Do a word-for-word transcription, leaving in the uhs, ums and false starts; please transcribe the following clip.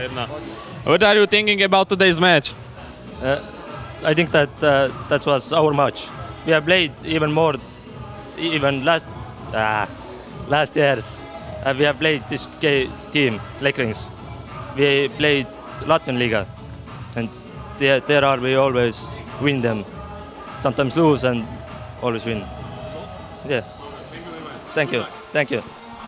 Jedna. What are you thinking about today's match? Uh, I think that uh, that was our match. We have played even more, even last uh, last years. Uh, we have played this ga- team, Lakers. We played Latvian Liga, and there, there are we always win them. Sometimes lose and always win. Yeah. Thank you. Thank you.